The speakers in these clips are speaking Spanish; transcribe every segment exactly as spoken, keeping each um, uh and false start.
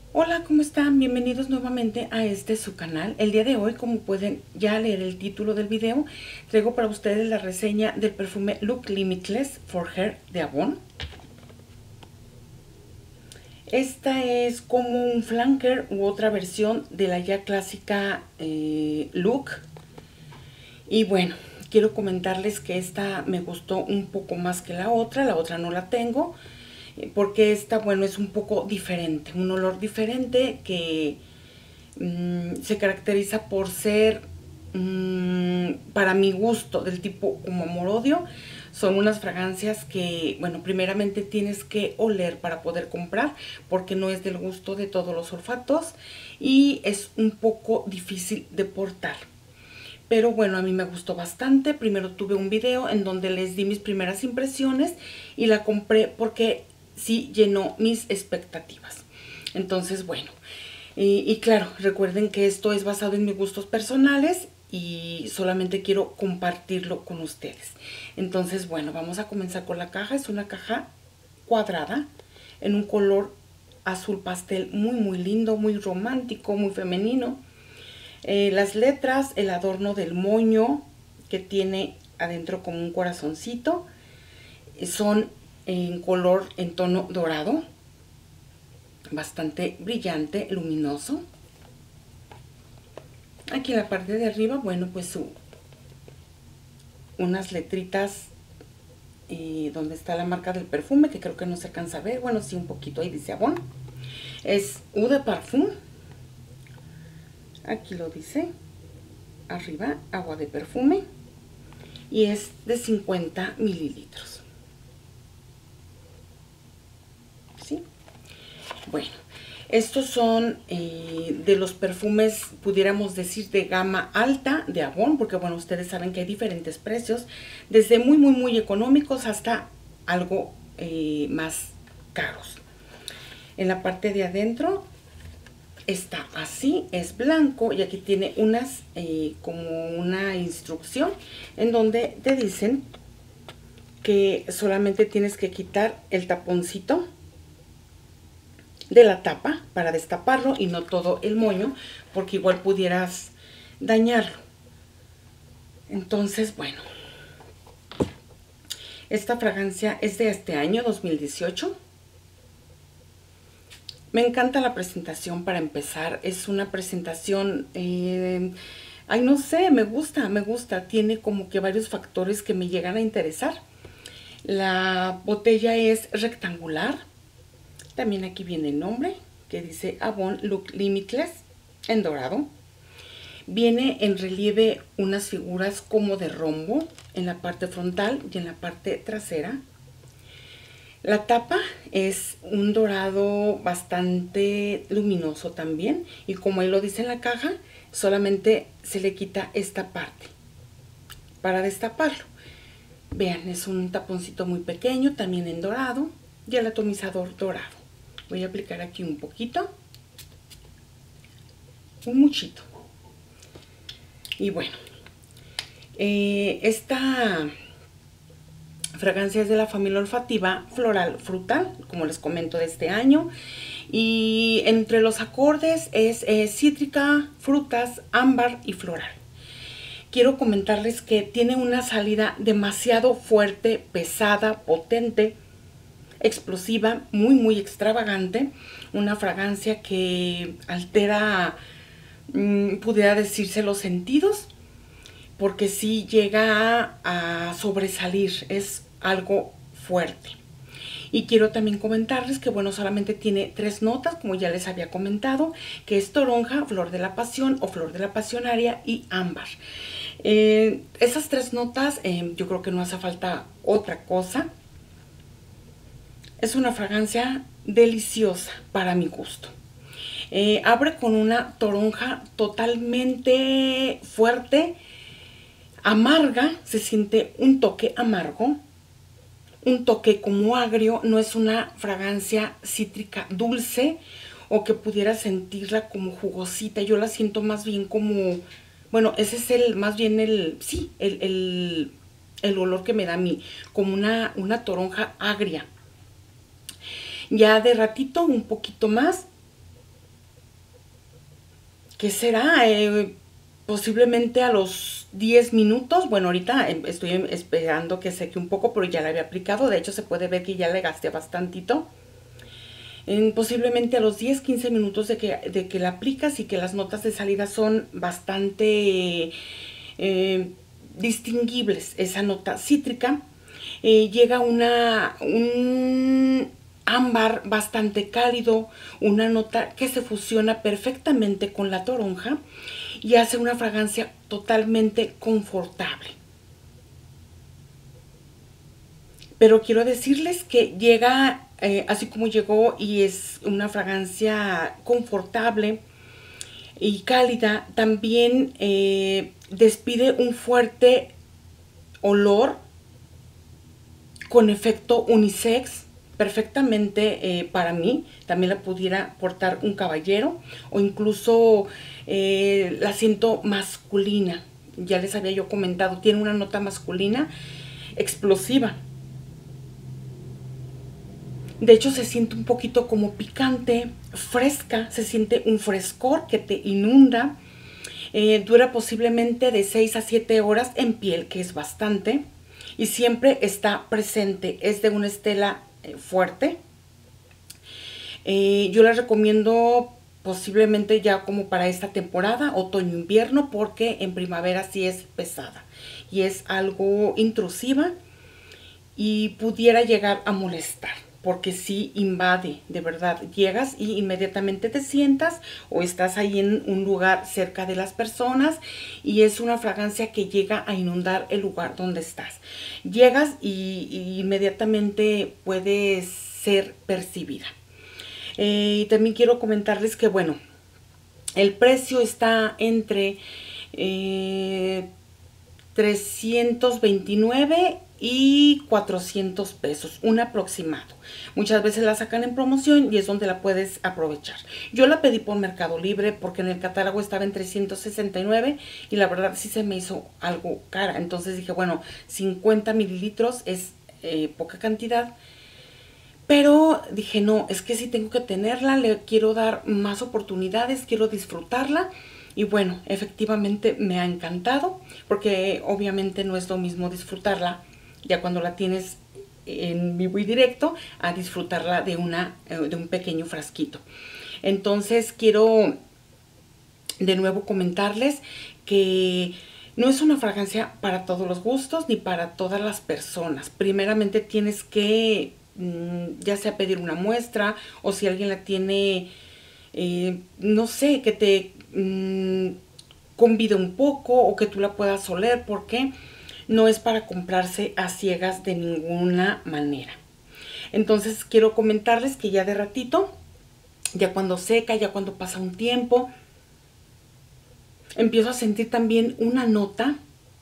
Hola, ¿cómo están? Bienvenidos nuevamente a este su canal. El día de hoy, como pueden ya leer el título del video, traigo para ustedes la reseña del perfume Look Limitless for Her de Avon. Esta es como un flanker u otra versión de la ya clásica eh, Look. Y bueno, quiero comentarles que esta me gustó un poco más que la otra. La otra no la tengo, porque esta, bueno, es un poco diferente, un olor diferente que mmm, se caracteriza por ser, mmm, para mi gusto, del tipo como amor-odio. Son unas fragancias que, bueno, primeramente tienes que oler para poder comprar, porque no es del gusto de todos los olfatos y es un poco difícil de portar. Pero bueno, a mí me gustó bastante. Primero tuve un video en donde les di mis primeras impresiones y la compré porque sí llenó mis expectativas. Entonces, bueno, y, y claro, recuerden que esto es basado en mis gustos personales y solamente quiero compartirlo con ustedes. Entonces, bueno, vamos a comenzar con la caja. Es una caja cuadrada en un color azul pastel muy muy lindo, muy romántico, muy femenino. Eh, las letras, el adorno del moño que tiene adentro como un corazoncito, son en color en tono dorado, bastante brillante, luminoso. Aquí en la parte de arriba, bueno, pues su, unas letritas eh, donde está la marca del perfume, que creo que no se alcanza a ver. Bueno, sí, un poquito, ahí dice Avon. Es Eau de Parfum. Aquí lo dice arriba, agua de perfume, y es de cincuenta mililitros. ¿Sí? Bueno, estos son eh, de los perfumes, pudiéramos decir, de gama alta de Avon, porque bueno, ustedes saben que hay diferentes precios, desde muy muy muy económicos hasta algo eh, más caros. En la parte de adentro está así, es blanco, y aquí tiene unas eh, como una instrucción en donde te dicen que solamente tienes que quitar el taponcito de la tapa para destaparlo y no todo el moño, porque igual pudieras dañarlo. Entonces, bueno, esta fragancia es de este año dos mil dieciocho. Me encanta la presentación. Para empezar, es una presentación, eh, ay, no sé, me gusta, me gusta. Tiene como que varios factores que me llegan a interesar. La botella es rectangular. También aquí viene el nombre, que dice Avon Look Limitless, en dorado. Viene en relieve unas figuras como de rombo en la parte frontal y en la parte trasera. La tapa es un dorado bastante luminoso también, y como ahí lo dice en la caja, solamente se le quita esta parte para destaparlo. Vean, es un taponcito muy pequeño, también en dorado, y el atomizador dorado. Voy a aplicar aquí un poquito, un muchito. Y bueno, eh, esta fragancia es de la familia olfativa floral frutal, como les comento, de este año. Y entre los acordes es eh, cítrica, frutas, ámbar y floral. Quiero comentarles que tiene una salida demasiado fuerte, pesada, potente, explosiva, muy muy extravagante. Una fragancia que altera, mmm, pudiera decirse, los sentidos, porque sí llega a, a sobresalir, es algo fuerte. Y quiero también comentarles que, bueno, solamente tiene tres notas, como ya les había comentado, que es toronja, flor de la pasión o flor de la pasionaria y ámbar. Eh, esas tres notas, eh, yo creo que no hace falta otra cosa. Es una fragancia deliciosa para mi gusto. Eh, abre con una toronja totalmente fuerte, amarga, se siente un toque amargo, un toque como agrio. No es una fragancia cítrica dulce o que pudiera sentirla como jugosita. Yo la siento más bien como, bueno, ese es el, más bien el, sí, el, el, el olor que me da a mí, como una, una toronja agria. Ya de ratito, un poquito más, ¿qué será? Eh, posiblemente a los diez minutos. Bueno, ahorita estoy esperando que seque un poco, pero ya la había aplicado. De hecho, se puede ver que ya le gasté bastantito. En posiblemente a los diez, quince minutos de que, de que la aplicas y que las notas de salida son bastante eh, distinguibles. Esa nota cítrica. Eh, llega una, un ámbar bastante cálido, una nota que se fusiona perfectamente con la toronja y hace una fragancia totalmente confortable. Pero quiero decirles que llega eh, así como llegó, y es una fragancia confortable y cálida. También eh, despide un fuerte olor con efecto unisex, perfectamente eh, para mí. También la pudiera portar un caballero, o incluso eh, la siento masculina. Ya les había yo comentado, tiene una nota masculina explosiva. De hecho, se siente un poquito como picante, fresca, se siente un frescor que te inunda. Eh, dura posiblemente de seis a siete horas en piel, que es bastante. Y siempre está presente, es de una estela eh, fuerte. Eh, yo la recomiendo posiblemente ya como para esta temporada, otoño-invierno, porque en primavera sí es pesada y es algo intrusiva y pudiera llegar a molestar, porque sí invade, de verdad. Llegas y inmediatamente te sientas o estás ahí en un lugar cerca de las personas y es una fragancia que llega a inundar el lugar donde estás. Llegas y, y inmediatamente puedes ser percibida. Eh, y también quiero comentarles que, bueno, el precio está entre eh, trescientos veintinueve y cuatrocientos pesos, un aproximado. Muchas veces la sacan en promoción y es donde la puedes aprovechar. Yo la pedí por Mercado Libre porque en el catálogo estaba en trescientos sesenta y nueve y la verdad sí se me hizo algo cara. Entonces dije, bueno, cincuenta mililitros es eh, poca cantidad. Pero dije, no, es que sí tengo que tenerla, le quiero dar más oportunidades, quiero disfrutarla. Y bueno, efectivamente me ha encantado, porque obviamente no es lo mismo disfrutarla ya cuando la tienes en vivo y directo a disfrutarla de, una, de un pequeño frasquito. Entonces quiero de nuevo comentarles que no es una fragancia para todos los gustos ni para todas las personas. Primeramente tienes que ya sea pedir una muestra, o si alguien la tiene, eh, no sé, que te mmm, convide un poco o que tú la puedas oler, porque no es para comprarse a ciegas de ninguna manera. Entonces quiero comentarles que ya de ratito, ya cuando seca, ya cuando pasa un tiempo, empiezo a sentir también una nota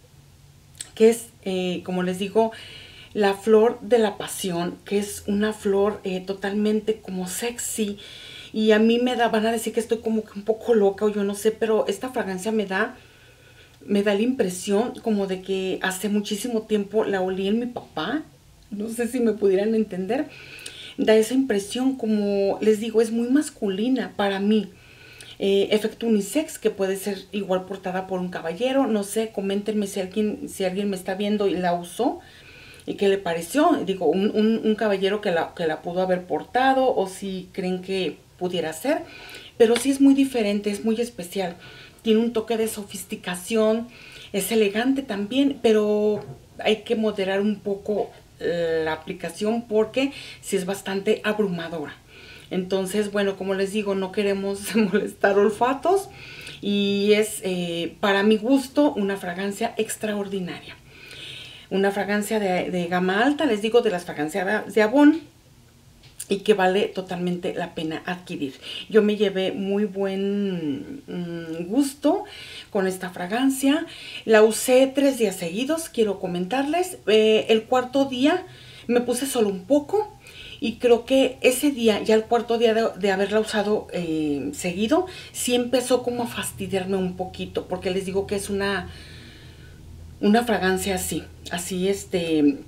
que es, eh, como les digo, la flor de la pasión, que es una flor eh, totalmente como sexy. Y a mí me da, van a decir que estoy como que un poco loca o yo no sé, pero esta fragancia me da, me da la impresión como de que hace muchísimo tiempo la olí en mi papá. No sé si me pudieran entender. Da esa impresión, como les digo, es muy masculina para mí. Eh, efecto unisex, que puede ser igual portada por un caballero. No sé, coméntenme si alguien, si alguien me está viendo y la usó y qué le pareció. Digo, un, un, un caballero que la, que la pudo haber portado, o si creen que pudiera ser. Pero sí es muy diferente, es muy especial. Tiene un toque de sofisticación, es elegante también, pero hay que moderar un poco la aplicación porque sí es bastante abrumadora. Entonces, bueno, como les digo, no queremos molestar olfatos y es, eh, para mi gusto, una fragancia extraordinaria. Una fragancia de, de gama alta, les digo, de las fragancias de Avon, y que vale totalmente la pena adquirir. Yo me llevé muy buen mmm, gusto con esta fragancia. La usé tres días seguidos, quiero comentarles. Eh, el cuarto día me puse solo un poco. Y creo que ese día, ya el cuarto día de, de haberla usado eh, seguido, sí empezó como a fastidiarme un poquito. Porque les digo que es una... una fragancia así, así este,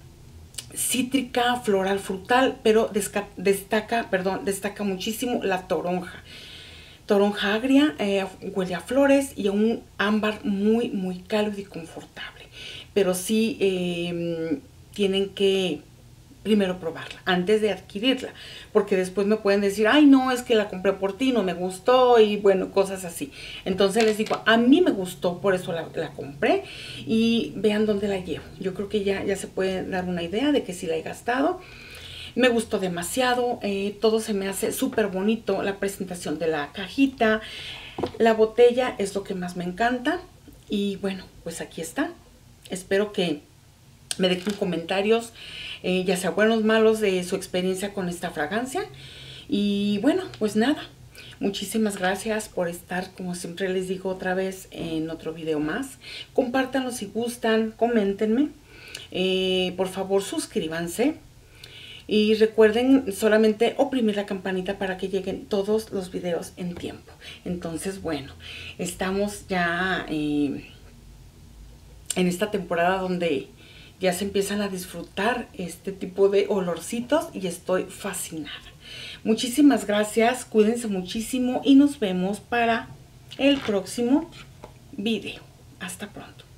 cítrica, floral, frutal, pero destaca, perdón, destaca muchísimo la toronja. toronja agria, eh, huele a flores y a un ámbar muy, muy cálido y confortable. Pero sí eh, tienen que primero probarla antes de adquirirla, porque después me pueden decir, ay no, es que la compré por ti, no me gustó, y bueno, cosas así. Entonces les digo, a mí me gustó, por eso la, la compré, y vean dónde la llevo. Yo creo que ya, ya se puede dar una idea de que sí la he gastado. Me gustó demasiado, eh, todo se me hace súper bonito, la presentación de la cajita, la botella es lo que más me encanta. Y bueno, pues aquí está. Espero que me dejen comentarios, eh, ya sea buenos o malos, de su experiencia con esta fragancia. Y bueno, pues nada, muchísimas gracias por estar, como siempre les digo otra vez, en otro video más. Compártanlo si gustan, coméntenme, eh, por favor suscríbanse. Y recuerden solamente oprimir la campanita para que lleguen todos los videos en tiempo. Entonces, bueno, estamos ya eh, en esta temporada donde ya se empiezan a disfrutar este tipo de olorcitos y estoy fascinada. Muchísimas gracias, cuídense muchísimo y nos vemos para el próximo video. Hasta pronto.